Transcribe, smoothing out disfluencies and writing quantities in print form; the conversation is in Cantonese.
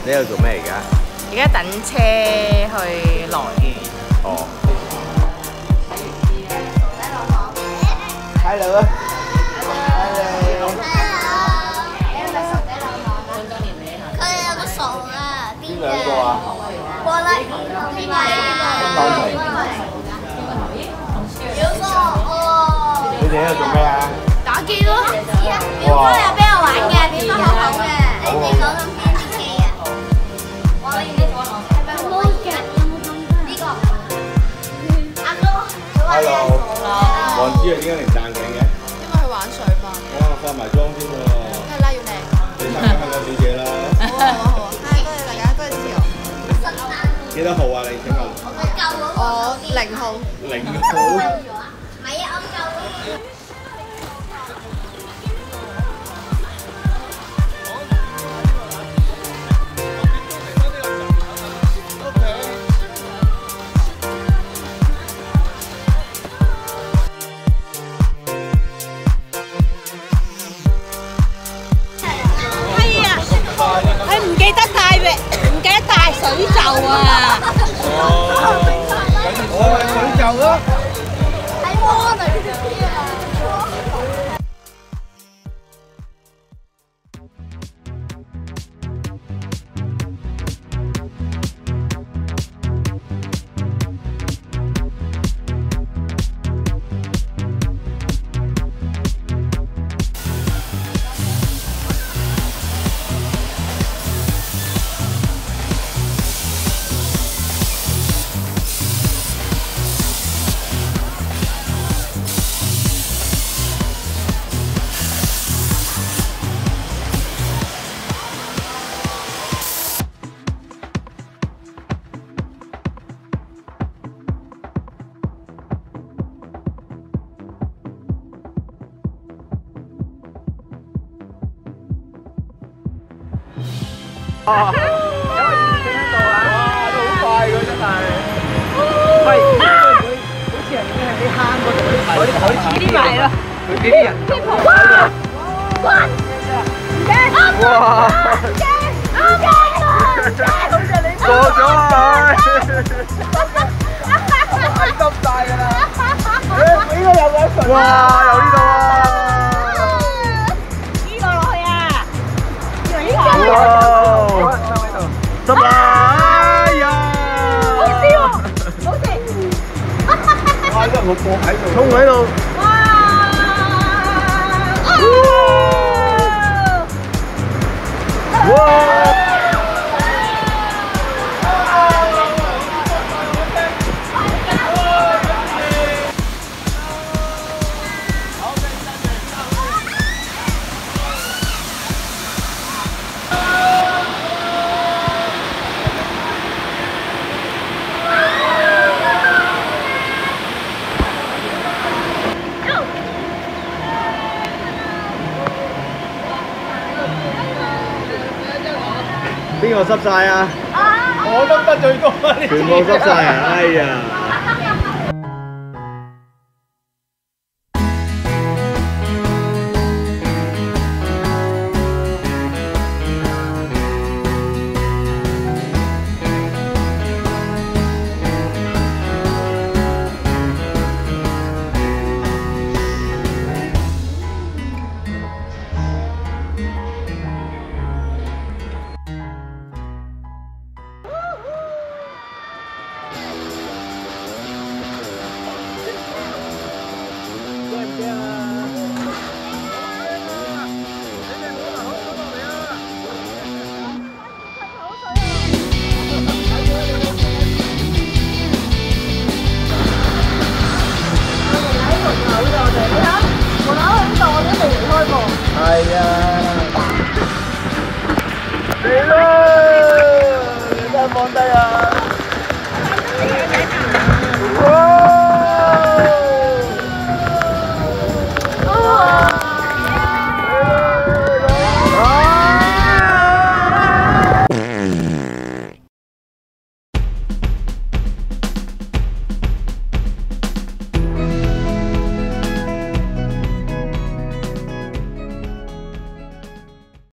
你喺度做咩而家？ 而家等車去來源。 哦。Hello。 佢哋有個傻啊，邊兩個啊？ 過嚟，邊個？小哥，哦。 你哋喺度做咩啊？ 打機咯。小哥有邊個玩嘅？邊個好好嘅？你講緊邊啲機啊？我可以呢個係咪好嘅？呢個阿哥。 Hello。黃子啊，點解你唔戴眼鏡嘅？ 因為去玩水嘛。 哇，化埋妝添喎。 梗係啦，要靚。 你參加香港小姐啦。 好啊好啊好啊，多謝大家，多謝支持我。 幾多號啊？你請問？ 我0號。 0號。 唔係啊，我夠咯。 水袖啊！ 哦，我係水袖咯。 喺窩裏邊啊！ 哇！有個熱氣喺度啊！哇，都好快㗎真係。喂，會唔會好似係已經喺啲坑嗰度嗰啲海池啲埋咯？佢幾啲人？哇！哇！過咗啊！係咁大㗎啦！誒，呢個有個水。哇！有呢度啊！得啦！哎呀！好笑喎，好似哇！因為我放喺度，衝喺度。哇！哇！邊個濕晒啊？我濕得最多啊！全部濕晒啊！哎呀！係啊！嚟啦！你真係放低啊！